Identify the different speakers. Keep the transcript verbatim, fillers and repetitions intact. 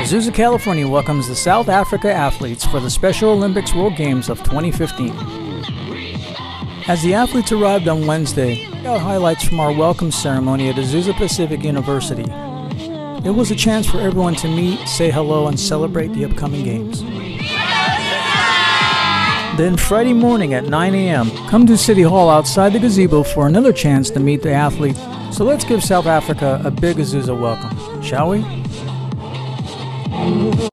Speaker 1: Azusa, California welcomes the South Africa athletes for the Special Olympics World Games of twenty fifteen. As the athletes arrived on Wednesday, we got highlights from our welcome ceremony at Azusa Pacific University. It was a chance for everyone to meet, say hello, and celebrate the upcoming games. Then Friday morning at nine A M, come to City Hall outside the gazebo for another chance to meet the athletes. So let's give South Africa a big Azusa welcome, shall we?